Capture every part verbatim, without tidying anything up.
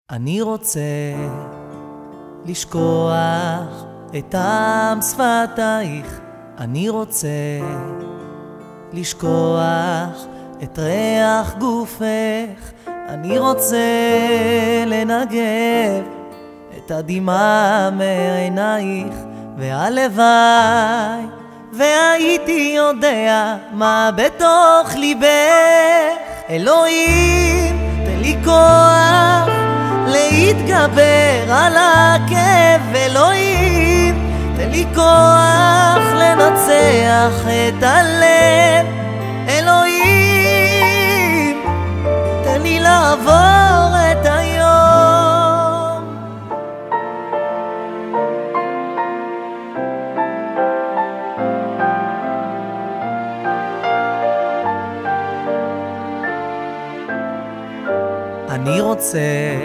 אני רוצה לשכוח את טעם שפתייך, אני רוצה לשכוח את ריח גופך, אני רוצה לנגב את הדמעה מעינייך, והלוואי והייתי יודע מה בתוך ליבך. אלוהים, תן לי כוח להתגבר על הכאב, אלוהים, תן לי כוח לנצח את הלב, אלוהים, תן לי לעבור את היום. אני רוצה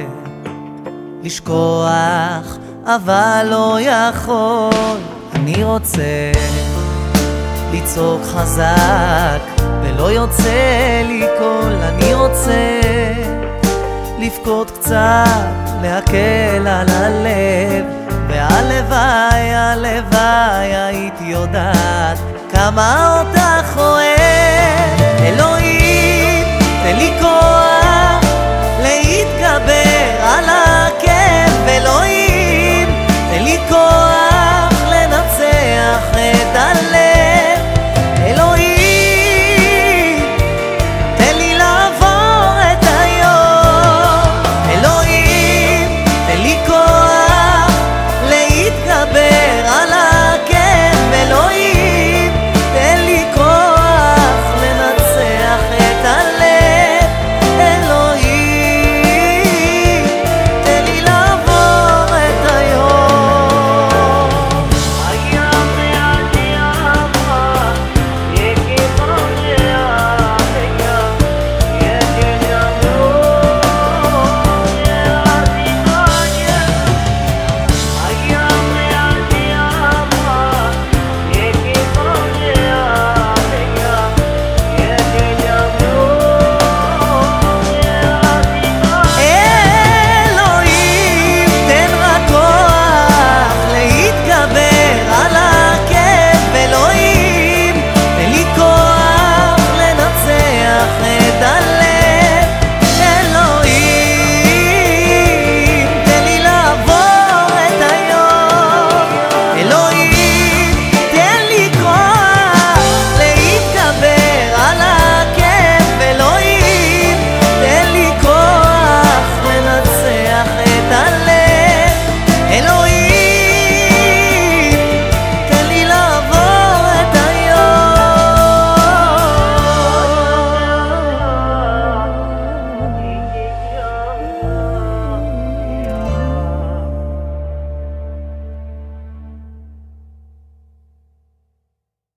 לשכוח אבל לא יכול, אני רוצה לצעוק חזק ולא יוצא לי קול, אני רוצה לבכות קצת, להקל על הלב, והלוואי, הלוואי הייתי יודעת כמה אותך אוהב. אלוהים, תן לי כוח